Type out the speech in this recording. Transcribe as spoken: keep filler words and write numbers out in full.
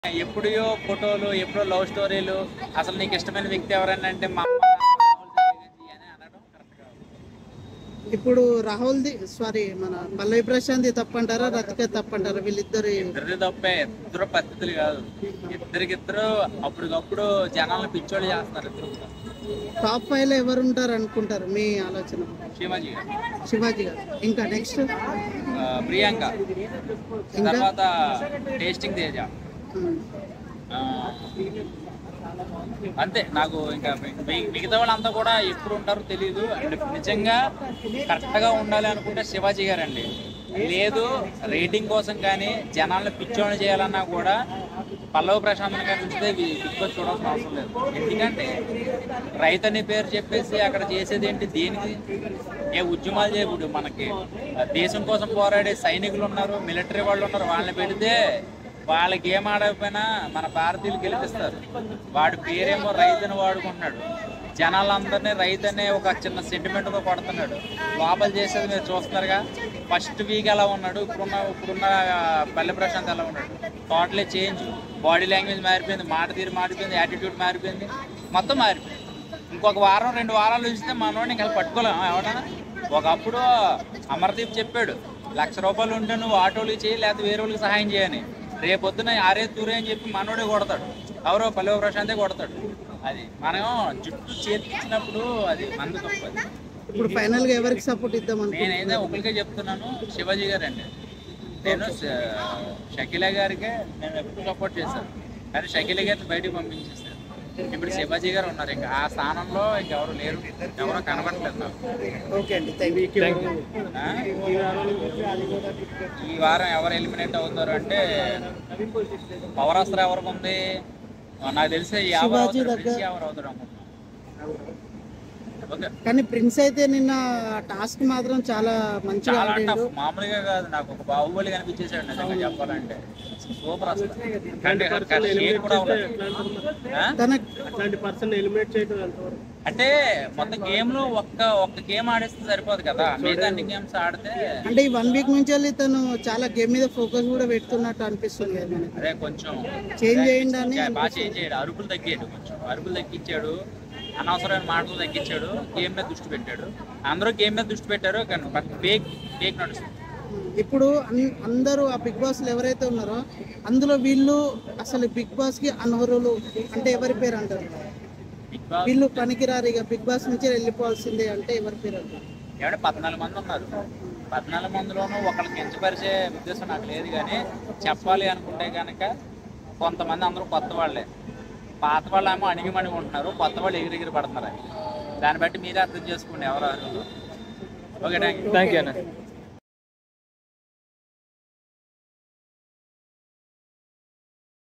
ఎప్పుడో ఫోటోలు ఎప్పుడో లవ్ స్టోరీలు అసలు నీకు ఇష్టమైన వ్యక్తి ఎవరైనా అంటే మా ఇప్పుడు రాహుల్ ది సారీ మన పల్లవి ప్రశాంత్ తప్పంటారా రతిక తప్పంటారా వీళ్ళిద్దరు ఇద్దరు తప్పే ఇద్దరు పద్ధతులు కాదు ఇద్దరికిద్దరు అప్పటికప్పుడు జనాలను పిచ్చోళ్ళు చేస్తున్నారు టాప్ ఫైవ్ లో ఎవరు ఉంటారు అనుకుంటారు మీ ఆలోచన శివాజీ శివాజీ గారు ఇంకా నెక్స్ట్ ప్రియాంక తర్వాత టేస్టింగ్ తేజ అంతే నాకు ఇంకా మిగతా వాళ్ళంతా కూడా ఎప్పుడు ఉంటారో తెలియదు నిజంగా కరెక్ట్గా ఉండాలి అనుకుంటే శివాజీ గారండి లేదు రేటింగ్ కోసం కానీ జనాలను పిచ్చోళ్ళు చేయాలన్నా కూడా పల్లవి ప్రశాంత్ గారి ఉంచితే బిగ్ బాస్ చూడాల్సిన అవసరం లేదు ఎందుకంటే రైతు అనే పేరు చెప్పేసి అక్కడ చేసేది ఏంటి దేనికి ఏ ఉద్యమాలు చేయకూడదు మనకి దేశం కోసం పోరాడే సైనికులు ఉన్నారు మిలిటరీ వాళ్ళు ఉన్నారు వాళ్ళని పెడితే వాళ్ళకి ఏం ఆడకపోయినా మన భారతీయులు గెలిపిస్తారు వాడి పేరేమో రైతుని వాడుకుంటున్నాడు జనాలందరినీ రైతు అనే ఒక చిన్న సెంటిమెంట్తో కొడుతున్నాడు లోపల చేసేది మీరు చూస్తున్నారుగా ఫస్ట్ వీక్ ఎలా ఉన్నాడు ఇప్పుడున్న ఇప్పుడున్న పల్లె ప్రశాంత్ ఎలా ఉన్నాడు టోటలీ చేంజ్ బాడీ లాంగ్వేజ్ మారిపోయింది మాట తీరు మారిపోయింది యాటిట్యూడ్ మారిపోయింది మొత్తం మారిపోయింది ఇంకొక వారం రెండు వారాలు చూస్తే మనోడిని ఇంకా పట్టుకోలేము ఎవడన్నా ఒకప్పుడు అమర్దీప్ చెప్పాడు లక్ష రూపాయలు ఉంటే నువ్వు ఆటోలు చేయి లేకపోతే వేరే వాళ్ళకి సహాయం చేయని రేపొద్దున ఆరే తూరే అని చెప్పి మనోడే కొడతాడు ఎవరో పల్లవి ప్రశాంతే కొడతాడు అది మనం జుట్టు చేర్చినప్పుడు అది మందు తప్పదు ఇప్పుడు ఫైనల్ గా ఎవరికి సపోర్ట్ ఇద్దాం నేనైతే ఒకరికే చెప్తున్నాను శివాజీ గారు అండి నేను షకీలా గారికే నేను ఎప్పుడు సపోర్ట్ చేశాను కానీ షకీలా గారిని బయటకు పంపించేస్తాను ఇప్పుడు శివాజీ గారు ఉన్నారు ఇంకా ఆ స్థానంలో ఇంకెవరు లేరు ఎవరో కనబడలేదు నాకు ఈ వారం ఎవరు ఎలిమినేట్ అవుతారు అంటే పవరాస్త్ర ఎవరికి ఉంది నాకు తెలిసి ఎవరు అవుతారు అనుకుంటున్నాను కానీ ప్రిన్స్ అయితే నిన్న టాస్క్ మాత్రం చాలా మంచిగా మామూలుగా కాదు నాకు ఒక బాహుబలి కనిపించేసాడు నిజంగా చెప్పాలంటే సూపర్ అంటే మొత్తం గేమ్ లో ఒక్క ఒక్క గేమ్ ఆడేస్తే సరిపోదు కదా మిగతా అన్ని గేమ్స్ ఆడితే అంటే ఈ వన్ వీక్ నుంచి వెళ్ళి తను చాలా గేమ్ మీద ఫోకస్ కూడా పెడుతున్నట్టు అనిపిస్తుంది అదే కొంచెం చేంజ్ చేయండి అని బాగా చేంజ్ చేయడు అరుపులు తగ్గాడు కొంచెం అరుపులు తగ్గించాడు అనవసరమైన మాటలు తగ్గించాడు గేమ్ మీద దృష్టి పెట్టాడు అందరూ గేమ్ మీద దృష్టి పెట్టారు కానీ బట్ ఫేక్ ఫేక్ నడుస్తుంది ఇప్పుడు అందరూ ఆ బిగ్ బాస్ ఎవరైతే ఉన్నారో అందులో వీళ్ళు అసలు బిగ్ బాస్ కి అనర్హులు అంటే ఎవరి పేరు అంటారు వీళ్ళు పనికిరారు ఇక బిగ్ బాస్ నుంచి వెళ్ళిపోవాల్సిందే అంటే ఎవరి పేరు అంటారు ఏమంటే పద్నాలుగు మంది ఉన్నారు పద్నాలుగు మందిలోనూ ఒకళ్ళకి కించపరిచే ఉద్దేశం నాకు లేదు కానీ చెప్పాలి అనుకుంటే కనుక కొంతమంది అందరూ కొత్త వాళ్ళే పాత వాళ్ళు ఏమో అణిగిమణిగి ఉంటున్నారు కొత్త వాళ్ళు ఎగిరెగిరి పడుతున్నారు దాన్ని బట్టి మీరే అర్థం చేసుకోండి ఎవరు okay thank you thank you అన్న